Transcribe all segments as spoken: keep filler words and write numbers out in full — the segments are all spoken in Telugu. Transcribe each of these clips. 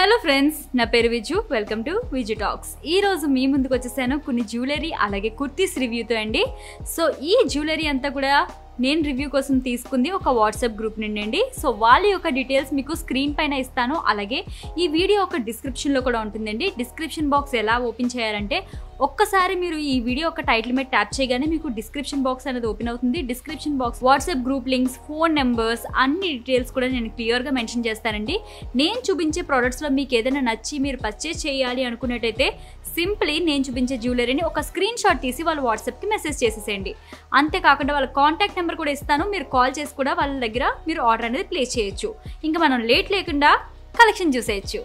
హలో ఫ్రెండ్స్, నా పేరు Viju. Welcome to Viju talks. ఈ రోజు మీ ముందుకు వచ్చేసాను కొన్ని జ్యువెలరీ అలాగే కుర్తీస్ రివ్యూతో అండి. సో ఈ జ్యువెలరీ అంతా కూడా నేను రివ్యూ కోసం తీసుకుంది ఒక వాట్సాప్ గ్రూప్ నుండి అండి. సో వాళ్ళ యొక్క డీటెయిల్స్ మీకు స్క్రీన్ పైన ఇస్తాను. అలాగే ఈ వీడియో ఒక డిస్క్రిప్షన్లో కూడా ఉంటుందండి. డిస్క్రిప్షన్ బాక్స్ ఎలా ఓపెన్ చేయాలంటే ఒక్కసారి మీరు ఈ వీడియో ఒక టైటిల్ మీద ట్యాప్ చేయగానే మీకు డిస్క్రిప్షన్ బాక్స్ అనేది ఓపెన్ అవుతుంది. Description box WhatsApp group links, phone numbers, అన్ని డీటెయిల్స్ కూడా నేను క్లియర్గా మెన్షన్ చేస్తానండి. నేను చూపించే ప్రోడక్ట్స్లో మీకు ఏదైనా నచ్చి మీరు పర్చేస్ చేయాలి అనుకున్నట్టయితే సింప్లీ నేను చూపించే జ్యువెలరీని ఒక స్క్రీన్ షాట్ తీసి వాళ్ళ వాట్సాప్కి మెసేజ్ చేసేసేయండి. అంతేకాకుండా వాళ్ళ కాంటాక్ట్ నెంబర్ కూడా ఇస్తాను. మీరు కాల్ చేసి కూడా వాళ్ళ దగ్గర మీరు ఆర్డర్ అనేది ప్లేస్ చేయొచ్చు. ఇంకా మనం లేట్ లేకుండా కలెక్షన్ చూసేయచ్చు.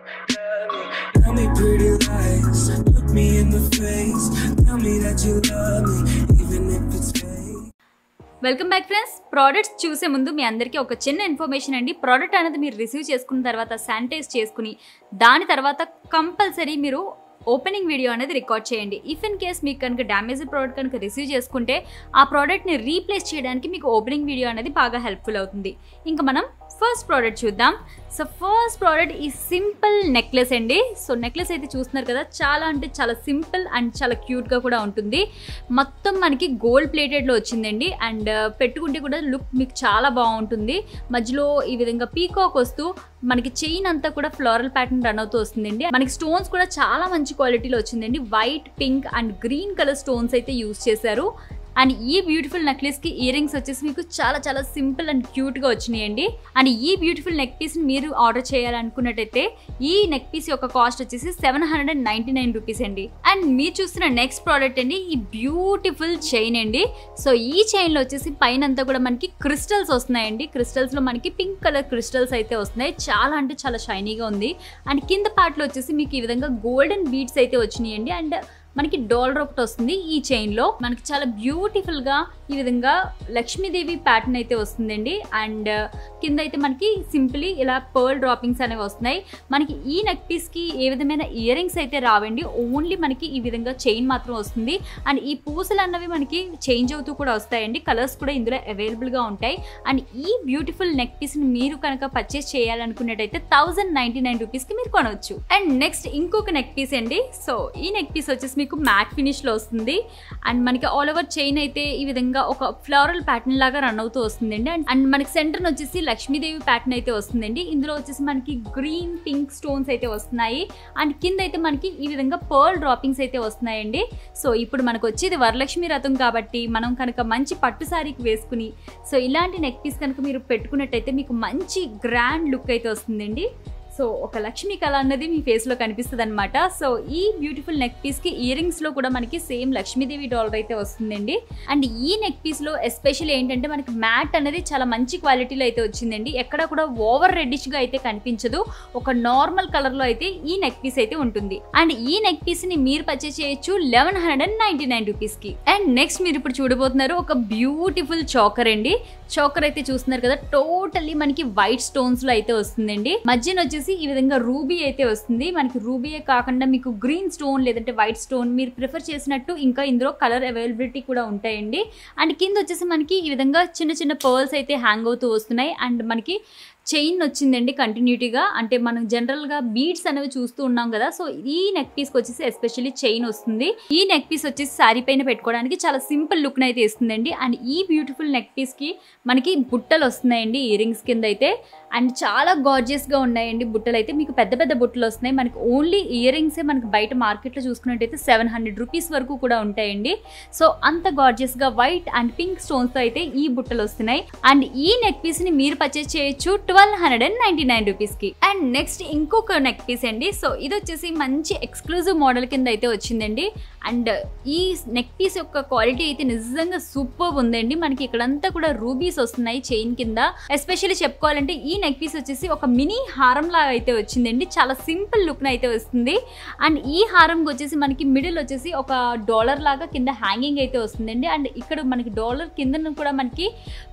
Tell me pretty lies, look me in the face, tell me that you love me, even if it's fake. Welcome back friends. Products చూసే ముందు మీ అందరికీ ఒక చిన్న ఇన్ఫర్మేషన్ అండి. ప్రోడక్ట్ అనేది మీరు రిసీవ్ చేసుకున్న తర్వాత శానిటైజ్ చేసుకుని దాని తర్వాత కంపల్సరీ మీరు ఓపెనింగ్ వీడియో అనేది రికార్డ్ చేయండి. ఇఫ్ ఇన్ కేస్ మీకు కనుక డ్యామేజ్డ్ ప్రోడక్ట్ కనుక రిసీవ్ చేసుకుంటే ఆ ప్రోడక్ట్ని రీప్లేస్ చేయడానికి మీకు ఓపెనింగ్ వీడియో అనేది బాగా హెల్ప్ఫుల్ అవుతుంది. ఇంకా మనం ఫస్ట్ ప్రోడక్ట్ చూద్దాం. సో ఫస్ట్ ప్రోడక్ట్ ఈ సింపుల్ నెక్లెస్ అండి. సో నెక్లెస్ అయితే చూస్తున్నారు కదా, చాలా అంటే చాలా సింపుల్ అండ్ చాలా క్యూట్గా కూడా ఉంటుంది. మొత్తం మనకి గోల్డ్ ప్లేటెడ్లో వచ్చిందండి. అండ్ పెట్టుకుంటే కూడా లుక్ మీకు చాలా బాగుంటుంది. మధ్యలో ఈ విధంగా పీకాక్ వస్తూ మనకి చైన్ అంతా కూడా ఫ్లోరల్ ప్యాటర్న్ రన్ అవుతూ వస్తుందండి. మనకి స్టోన్స్ కూడా చాలా మంచి క్వాలిటీలో వచ్చిందండి. White, pink and green colour stones అయితే యూజ్ చేశారు. అండ్ ఈ బ్యూటిఫుల్ నెక్లెస్ కి ఇయర్ రింగ్స్ వచ్చేసి మీకు చాలా చాలా సింపుల్ అండ్ క్యూట్ గా వచ్చినాయండి. అండ్ ఈ బ్యూటిఫుల్ నెక్ పీస్ ని మీరు ఆర్డర్ చేయాలనుకున్నట్టయితే ఈ నెక్ పీస్ యొక్క కాస్ట్ వచ్చేసి seven hundred and ninety nine rupees అండి. అండ్ మీరు చూస్తున్న నెక్స్ట్ ప్రోడక్ట్ అండి ఈ బ్యూటిఫుల్ చైన్ అండి. సో ఈ చైన్ లో వచ్చేసి పైన అంతా కూడా మనకి క్రిస్టల్స్ వస్తున్నాయండి. క్రిస్టల్స్ లో మనకి పింక్ కలర్ క్రిస్టల్స్ అయితే వస్తున్నాయి. చాలా అంటే చాలా షైనీగా ఉంది. అండ్ కింద పార్ట్ లో వచ్చేసి మీకు ఈ విధంగా గోల్డెన్ బీడ్స్ అయితే వచ్చినాయండి. అండ్ మనకి డాలర్ ఒకటి వస్తుంది. ఈ చైన్ లో మనకి చాలా బ్యూటిఫుల్ గా ఈ విధంగా లక్ష్మీదేవి ప్యాటర్న్ అయితే వస్తుందండి. అండ్ కింద అయితే మనకి సింపుల్లీ ఇలా పర్ల్ డ్రాపింగ్స్ అనేవి వస్తున్నాయి. మనకి ఈ నెక్ పీస్ కి ఏ విధమైన ఇయర్ రింగ్స్ అయితే రావండి. ఓన్లీ మనకి ఈ విధంగా చైన్ మాత్రం వస్తుంది. అండ్ ఈ పూసలు అన్నవి మనకి చేంజ్ అవుతూ కూడా వస్తాయండి. కలర్స్ కూడా ఇందులో అవైలబుల్ గా ఉంటాయి. అండ్ ఈ బ్యూటిఫుల్ నెక్ పీస్ ని మీరు కనుక పర్చేస్ చేయాలనుకున్నట్టయితే థౌసండ్ నైన్టీ నైన్ రూపీస్ కి మీరు కొనవచ్చు. అండ్ నెక్స్ట్ ఇంకొక నెక్ పీస్ అండి. సో ఈ నెక్ పీస్ వచ్చేసి మీకు మ్యాట్ ఫినిష్ లో వస్తుంది. అండ్ మనకి ఆల్ ఓవర్ చైన్ అయితే ఈ విధంగా ఒక ఫ్లోరల్ ప్యాటర్న్ లాగా రన్ అవుతూ వస్తుందండి. అండ్ మనకి సెంటర్ వచ్చేసి లక్ష్మీదేవి ప్యాటర్న్ అయితే వస్తుందండి. ఇందులో వచ్చేసి మనకి గ్రీన్, పింక్ స్టోన్స్ అయితే వస్తున్నాయి. అండ్ కింద అయితే మనకి ఈ విధంగా పర్ల్ డ్రాపింగ్స్ అయితే వస్తున్నాయండి. సో ఇప్పుడు మనకు వచ్చేది వరలక్ష్మి రథం కాబట్టి మనం కనుక మంచి పట్టు సారీకి వేసుకుని సో ఇలాంటి నెక్ పీస్ కనుక మీరు పెట్టుకున్నట్టయితే మీకు మంచి గ్రాండ్ లుక్ అయితే వస్తుందండి. సో ఒక లక్ష్మీ కళ అన్నది మీ ఫేస్లో కనిపిస్తుంది అనమాట. సో ఈ బ్యూటిఫుల్ నెక్ పీస్కి ఇయర్ రింగ్స్లో కూడా మనకి సేమ్ లక్ష్మీదేవి డాలర్ అయితే వస్తుందండి. అండ్ ఈ నెక్ పీస్లో ఎస్పెషల్లీ ఏంటంటే మనకి మ్యాట్ అనేది చాలా మంచి క్వాలిటీలో అయితే వచ్చిందండి. ఎక్కడ కూడా ఓవర్ రెడ్డిష్గా అయితే కనిపించదు. ఒక నార్మల్ కలర్లో అయితే ఈ నెక్ పీస్ అయితే ఉంటుంది. అండ్ ఈ నెక్ పీస్ని మీరు పర్చేస్ చేయొచ్చు eleven hundred and ninety nine రూపీస్కి. అండ్ నెక్స్ట్ మీరు ఇప్పుడు చూడబోతున్నారు ఒక బ్యూటిఫుల్ చోకర్ అండి. చోకర్ అయితే చూస్తున్నారు కదా, టోటల్లీ మనకి వైట్ స్టోన్స్ లో అయితే వస్తుందండి. మధ్యన వచ్చేసి ఈ విధంగా రూబీ అయితే వస్తుంది. మనకి రూబీయే కాకుండా మీకు గ్రీన్ స్టోన్ లేదంటే వైట్ స్టోన్ మీరు ప్రిఫర్ చేసినట్టు ఇంకా ఇందులో కలర్ అవైలబిలిటీ కూడా ఉంటాయండి. అండ్ కింద వచ్చేసి మనకి ఈ విధంగా చిన్న చిన్న పర్ల్స్ అయితే హ్యాంగ్ అవుతూ వస్తున్నాయి. అండ్ మనకి చైన్ వచ్చిందండి కంటిన్యూటీగా. అంటే మనం జనరల్గా బీడ్స్ అనేవి చూస్తూ ఉన్నాం కదా. సో ఈ నెక్ పీస్కి వచ్చేసి ఎస్పెషల్లీ చైన్ వస్తుంది. ఈ నెక్ పీస్ వచ్చేసి శారీ పైన పెట్టుకోవడానికి చాలా సింపుల్ లుక్ని అయితే ఇస్తుందండి. అండ్ ఈ బ్యూటిఫుల్ నెక్ పీస్కి మనకి బుట్టలు వస్తున్నాయండి ఇయర్ రింగ్స్ కింద అయితే. అండ్ చాలా గార్జియస్గా ఉన్నాయండి బుట్టలు అయితే. మీకు పెద్ద పెద్ద బుట్టలు వస్తున్నాయి. మనకి ఓన్లీ ఇయర్ రింగ్సే మనకి బయట మార్కెట్లో చూసుకున్నట్టయితే సెవెన్ హండ్రెడ్ రూపీస్ వరకు కూడా ఉంటాయండి. సో అంత గార్జియస్గా వైట్ అండ్ పింక్ స్టోన్స్తో అయితే ఈ బుట్టలు వస్తున్నాయి. అండ్ ఈ నెక్ పీస్ని మీరు పర్చేస్ చేయొచ్చు twelve hundred and ninety nine rupees కి. అండ్ నెక్స్ట్ ఇంకొక నెక్ పీస్ అండి. సో ఇది వచ్చేసి మంచి ఎక్స్క్లూజివ్ మోడల్ కింద అయితే వచ్చిందండి. అండ్ ఈ నెక్ పీస్ యొక్క క్వాలిటీ అయితే నిజంగా సూపర్ ఉందండి. మనకి ఇక్కడంతా కూడా రూబీస్ వస్తున్నాయి చైన్ కింద. ఎస్పెషల్లీ చెప్పుకోవాలంటే ఈ నెక్ పీస్ వచ్చేసి ఒక మినీ హారం లాగా అయితే వచ్చిందండి. చాలా సింపుల్ లుక్ అయితే వస్తుంది. అండ్ ఈ హారం వచ్చేసి మనకి మిడిల్ వచ్చేసి ఒక డాలర్ లాగా కింద హ్యాంగింగ్ అయితే వస్తుందండి. అండ్ ఇక్కడ మనకి డాలర్ కింద కూడా మనకి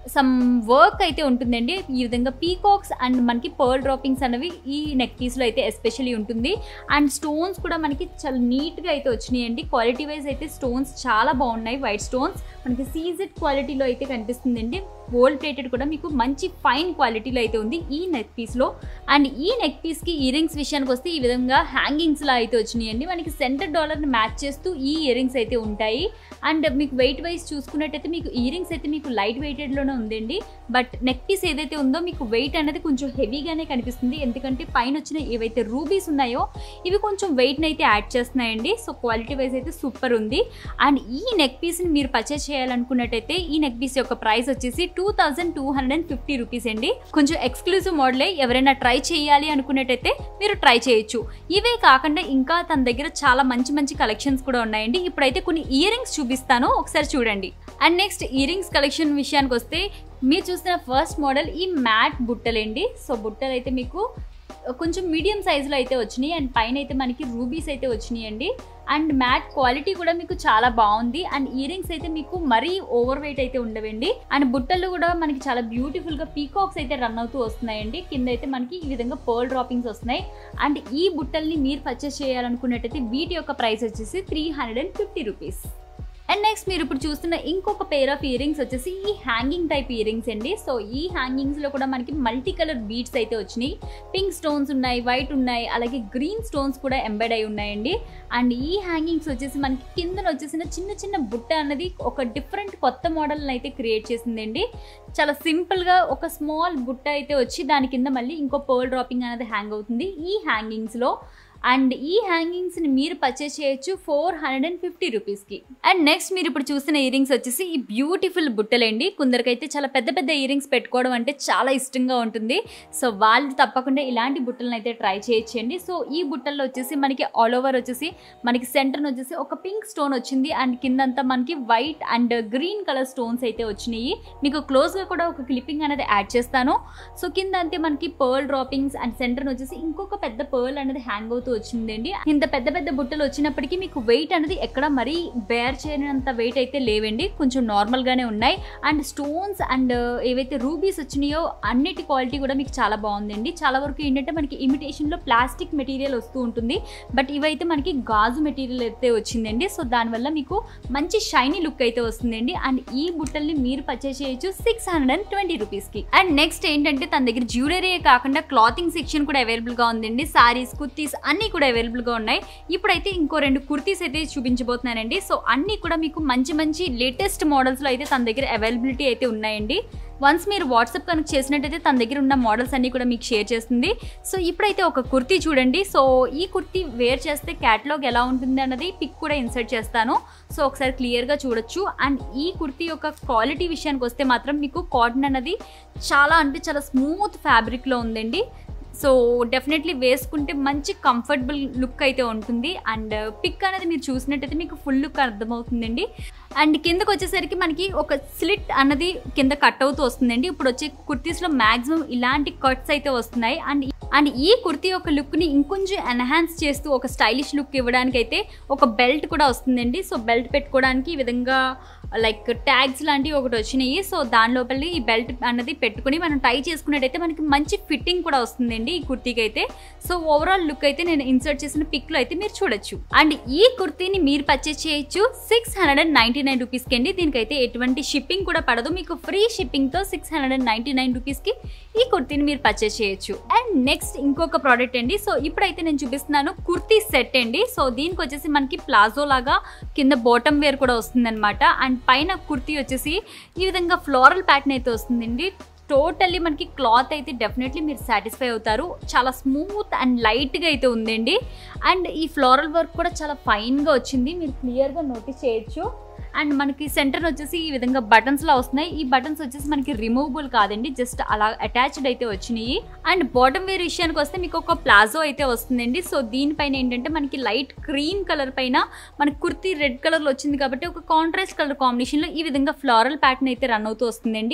సమ్ వర్క్ అయితే ఉంటుందండి. ఈ విధంగా పీకాక్స్ అండ్ మనకి పర్ల్ డ్రాపింగ్స్ అనేవి ఈ నెక్ పీస్లో అయితే ఎస్పెషల్లీ ఉంటుంది. అండ్ స్టోన్స్ కూడా మనకి చాలా నీట్గా అయితే వచ్చినాయండి. క్వాలిటీ వైజ్ అయితే స్టోన్స్ చాలా బాగున్నాయి. వైట్ స్టోన్స్ మనకి సీజెడ్ క్వాలిటీలో అయితే కనిపిస్తుందండి. గోల్డ్ ప్లేటెడ్ కూడా మీకు మంచి ఫైన్ క్వాలిటీలో అయితే ఉంది ఈ నెక్ పీస్లో. అండ్ ఈ నెక్ పీస్కి ఇయర్ రింగ్స్ విషయానికి వస్తే ఈ విధంగా హ్యాంగింగ్స్లా అయితే వచ్చినాయండి. మనకి సెంటర్ డాలర్ని మ్యాచ్ చేస్తూ ఈ ఇయర్ రింగ్స్ అయితే ఉంటాయి. అండ్ మీకు వెయిట్ వైజ్ చూసుకున్నట్టయితే మీకు ఇయర్ రింగ్స్ అయితే మీకు లైట్ వెయిటెడ్లోనే ఉందండి. బట్ నెక్ పీస్ ఏదైతే ఉందో మీకు వెయిట్ అనేది కొంచెం హెవీగానే కనిపిస్తుంది. ఎందుకంటే పైన వచ్చిన ఏవైతే రూబీస్ ఉన్నాయో ఇవి కొంచెం వెయిట్ని అయితే యాడ్ చేస్తున్నాయండి. సో క్వాలిటీ వైజ్ అయితే సూపర్ ఉంది. అండ్ ఈ నెక్ పీస్ని మీరు పర్చేస్ చేయాలనుకున్నట్టయితే ఈ నెక్ పీస్ యొక్క ప్రైస్ వచ్చేసి two thousand two hundred and fifty rupees అండి. కొంచెం ఎక్స్క్లూజివ్ మోడలే. ఎవరైనా ట్రై చేయాలి అనుకున్నట్టయితే మీరు ట్రై చేయొచ్చు. ఇవే కాకుండా ఇంకా తన దగ్గర చాలా మంచి మంచి కలెక్షన్స్ కూడా ఉన్నాయండి. ఇప్పుడైతే కొన్ని ఇయర్ రింగ్స్ చూపిస్తాను, ఒకసారి చూడండి. And next ear rings collection విషయానికి వస్తే మీరు చూసిన ఫస్ట్ మోడల్ ఈ మ్యాట్ బుట్టలండి. సో బుట్టలు అయితే మీకు కొంచెం మీడియం సైజులో అయితే వచ్చినాయి. అండ్ పైన అయితే మనకి రూబీస్ అయితే వచ్చినాయి అండి. అండ్ మ్యాట్ క్వాలిటీ కూడా మీకు చాలా బాగుంది. అండ్ ఇయర్ రింగ్స్ అయితే మీకు మరీ ఓవర్ వెయిట్ అయితే ఉండవండి. అండ్ బుట్టలు కూడా మనకి చాలా బ్యూటిఫుల్ గా పీకాక్స్ అయితే రన్ అవుతూ వస్తున్నాయండి. కింద అయితే మనకి ఈ విధంగా పర్ల్ డ్రాపింగ్స్ వస్తున్నాయి. అండ్ ఈ బుట్టల్ని మీరు పర్చేస్ చేయాలనుకున్నట్టయితే వీటి యొక్క ప్రైస్ వచ్చేసి three hundred and fifty rupees. And next మీరు ఇప్పుడు చూస్తున్న ఇంకొక పేర్ ఆఫ్ ఇయర్ రింగ్స్ వచ్చేసి ఈ హ్యాంగింగ్ టైప్ ఇయర్ రింగ్స్ అండి. సో ఈ హ్యాంగింగ్స్ లో కూడా మనకి మల్టీ కలర్ బీడ్స్ అయితే వచ్చినాయి. పింక్ స్టోన్స్ ఉన్నాయి, వైట్ ఉన్నాయి, అలాగే గ్రీన్ స్టోన్స్ కూడా ఎంబెడ్ అయి ఉన్నాయండి. అండ్ ఈ హ్యాంగింగ్స్ వచ్చేసి మనకి కిందన వచ్చేసిన చిన్న చిన్న బుట్ట అన్నది ఒక డిఫరెంట్ కొత్త మోడల్ అయితే క్రియేట్ చేసిందండి. చాలా సింపుల్ గా ఒక స్మాల్ బుట్ట అయితే వచ్చి దాని కింద మళ్ళీ ఇంకో పర్ల్ డ్రాపింగ్ అనేది హ్యాంగ్ అవుతుంది ఈ హ్యాంగింగ్స్ లో. అండ్ ఈ హ్యాంగింగ్స్ ని మీరు పర్చేస్ చేయొచ్చు four hundred and fifty rupees కి. అండ్ నెక్స్ట్ మీరు ఇప్పుడు చూసిన ఇయర్ రింగ్స్ వచ్చేసి ఈ బ్యూటిఫుల్ బుట్టలండి. కొందరికైతే చాలా పెద్ద పెద్ద ఇయర్ రింగ్స్ పెట్టుకోవడం అంటే చాలా ఇష్టంగా ఉంటుంది. సో వాళ్ళు తప్పకుండా ఇలాంటి బుట్టలను అయితే ట్రై చేయొచ్చండి. సో ఈ బుట్టల్లో వచ్చేసి మనకి ఆల్ ఓవర్ వచ్చేసి మనకి సెంటర్ వచ్చేసి ఒక పింక్ స్టోన్ వచ్చింది. అండ్ కిందంతా మనకి white and green colour stones అయితే వచ్చినాయి. మీకు క్లోజ్ గా కూడా ఒక క్లిప్పింగ్ అనేది యాడ్ చేస్తాను. సో కింద అంతే మనకి పర్ల్ డ్రాపింగ్స్ అండ్ సెంటర్ వచ్చేసి ఇంకొక పెద్ద పర్ల్ అనేది హ్యాంగ్ అవుతూ వచ్చిందండి. ఇంత పెద్ద పెద్ద బుట్టలు వచ్చినప్పటికీ మీకు వెయిట్ అనేది ఎక్కడ మరీ బేర్ చేయనంత వెయిట్ అయితే లేవండి. కొంచెం నార్మల్ గానే ఉన్నాయి. అండ్ స్టోన్స్ అండ్ ఏవైతే రూబీస్ వచ్చినాయో అన్నిటి క్వాలిటీ కూడా మీకు చాలా బాగుందండి. చాలా వరకు ఏంటంటే మనకి ఇమిటేషన్ లో ప్లాస్టిక్ మెటీరియల్ వస్తూ ఉంటుంది. బట్ ఇవైతే మనకి గాజు మెటీరియల్ అయితే వచ్చిందండి. సో దానివల్ల మీకు మంచి షైనీ లుక్ అయితే వస్తుందండి. అండ్ ఈ బుట్టల్ని మీరు పర్చేస్ చేయొచ్చు six hundred and twenty rupees కి. అండ్ నెక్స్ట్ ఏంటంటే తన దగ్గర జ్యువెలరీ కాకుండా క్లాతింగ్ సెక్షన్ కూడా అవైలబుల్ గా ఉందండి. సారీస్, కుర్తీస్ అన్ని కూడా అవైలబుల్ గా ఉన్నాయి. ఇప్పుడైతే ఇంకో రెండు కుర్తీస్ అయితే చూపించబోతున్నానండి. సో అన్ని కూడా మీకు మంచి మంచి లేటెస్ట్ మోడల్స్ లో అయితే తన దగ్గర అవైలబిలిటీ అయితే ఉన్నాయండి. వన్స్ మీరు వాట్సాప్ కనెక్ట్ చేసినట్టయితే తన దగ్గర ఉన్న మోడల్స్ అన్ని కూడా మీకు షేర్ చేస్తుంది. సో ఇప్పుడైతే ఒక కుర్తీ చూడండి. సో ఈ కుర్తీ వేర్ చేస్తే క్యాటలాగ్ ఎలా ఉంటుంది అన్నది పిక్ కూడా ఇన్సర్ట్ చేస్తాను. సో ఒకసారి క్లియర్గా చూడొచ్చు. అండ్ ఈ కుర్తీ యొక్క క్వాలిటీ విషయానికి వస్తే మాత్రం మీకు కాటన్ అన్నది చాలా అంటే చాలా స్మూత్ ఫ్యాబ్రిక్లో ఉందండి. సో డెఫినెట్లీ వేసుకుంటే మంచి కంఫర్టబుల్ లుక్ అయితే ఉంటుంది. అండ్ పిక్ అనేది మీరు చూసినట్టయితే మీకు ఫుల్ లుక్ అర్థమవుతుందండి. అండ్ కిందకు వచ్చేసరికి మనకి ఒక స్లిట్ అన్నది కింద కట్ అవుతూ వస్తుందండి. ఇప్పుడు వచ్చే కుర్తీస్లో మ్యాక్సిమం ఇలాంటి కట్స్ అయితే వస్తున్నాయి. అండ్ అండ్ ఈ కుర్తీ యొక్క లుక్ని ఇంకొంచెం ఎన్హాన్స్ చేస్తూ ఒక స్టైలిష్ లుక్ ఇవ్వడానికి అయితే ఒక బెల్ట్ కూడా వస్తుందండి. సో బెల్ట్ పెట్టుకోవడానికి ఈ విధంగా లైక్ ట్యాగ్స్ లాంటివి ఒకటి వచ్చినాయి. సో దాని లోపల ఈ బెల్ట్ అన్నది పెట్టుకుని మనం టై చేసుకున్నట్టయితే మనకి మంచి ఫిట్టింగ్ కూడా వస్తుందండి ఈ కుర్తీకి అయితే. సో ఓవరాల్ లుక్ అయితే నేను ఇన్సర్ట్ చేసిన పిక్ లో అయితే మీరు చూడొచ్చు. అండ్ ఈ కుర్తీని మీరు పర్చేస్ చేయొచ్చు six hundred and ninety nine rupees కి అండి. దీనికైతే ఎటువంటి షిప్పింగ్ కూడా పడదు. మీకు ఫ్రీ షిప్పింగ్ తో six hundred and ninety nine rupees కి ఈ కుర్తీని మీరు పర్చేస్ చేయొచ్చు. అండ్ నెక్స్ట్ ఇంకొక ప్రోడక్ట్ అండి. సో ఇప్పుడైతే నేను చూపిస్తున్నాను కుర్తీ సెట్ అండి. సో దీనికి వచ్చేసి మనకి ప్లాజో లాగా కింద బాటమ్ వేర్ కూడా వస్తుంది అనమాట. అండ్ పైన కుర్తీ వచ్చేసి ఈ విధంగా ఫ్లోరల్ ప్యాటర్న్ అయితే వస్తుందండి. టోటల్లీ మనకి క్లాత్ అయితే డెఫినెట్లీ మీరు సాటిస్ఫై అవుతారు. చాలా స్మూత్ అండ్ లైట్గా అయితే ఉందండి. అండ్ ఈ ఫ్లోరల్ వర్క్ కూడా చాలా ఫైన్గా వచ్చింది, మీరు క్లియర్గా నోటీస్ చేయొచ్చు. అండ్ మనకి సెంటర్ వచ్చేసి ఈ విధంగా బటన్స్ లా వస్తున్నాయి. ఈ బటన్స్ వచ్చేసి మనకి రిమూవబుల్ కాదండి, జస్ట్ అలా అటాచ్డ్ అయితే వచ్చినాయి. అండ్ బాటమ్ వేర్ విషయానికి వస్తే మీకు ఒక ప్లాజో అయితే వస్తుందండి. సో దీనిపైన ఏంటంటే మనకి లైట్ క్రీమ్ కలర్ పైన మనకి కుర్తీ రెడ్ కలర్ లో వచ్చింది కాబట్టి ఒక కాంట్రాస్ట్ కలర్ కాంబినేషన్ లో ఈ విధంగా ఫ్లోరల్ ప్యాటర్న్ అయితే రన్ అవుతూ వస్తుందండి.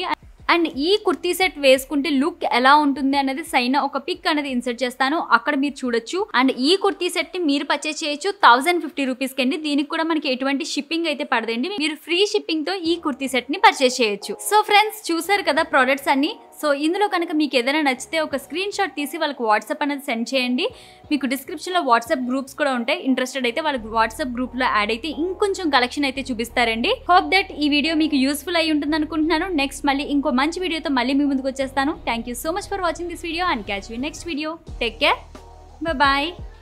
అండ్ ఈ కుర్తీ సెట్ వేసుకుంటే లుక్ ఎలా ఉంటుంది అనేది సైన్ ఒక పిక్ అనేది ఇన్సర్ట్ చేస్తాను, అక్కడ మీరు చూడొచ్చు. అండ్ ఈ కుర్తీ సెట్ ని మీరు పర్చేస్ చేయొచ్చు థౌసండ్ ఫిఫ్టీ రూపీస్ కండి. దీనికి కూడా మనకి ఎటువంటి షిప్పింగ్ అయితే పడదండి, మీరు ఫ్రీ షిప్పింగ్ తో ఈ కుర్తీ సెట్ ని పర్చేస్ చేయొచ్చు. సో ఫ్రెండ్స్ చూసారు కదా ప్రొడక్ట్స్ అన్ని. సో ఇందులో కనుక మీకు ఏదైనా నచ్చితే ఒక స్క్రీన్ షాట్ తీసి వాళ్ళకి వాట్సాప్ అనేది సెండ్ చేయండి. మీకు డిస్క్రిప్షన్ లో వాట్సాప్ గ్రూప్స్ కూడా ఉంటాయి, ఇంట్రెస్టెడ్ అయితే వాళ్ళకి వాట్సాప్ గ్రూప్ లో యాడ్ అయితే ఇంకొంచెం కలెక్షన్ అయితే చూపిస్తారండి. హోప్ దట్ ఈ వీడియో మీకు యూస్ఫుల్ అయి ఉంటుంది అనుకుంటున్నాను. నెక్స్ట్ మళ్ళీ ఇంకో మంచి వీడియోతో మళ్ళీ మీ ముందుకు వచ్చేస్తాను. Thank you so much for watching this video and catch you next video. Take care, bye.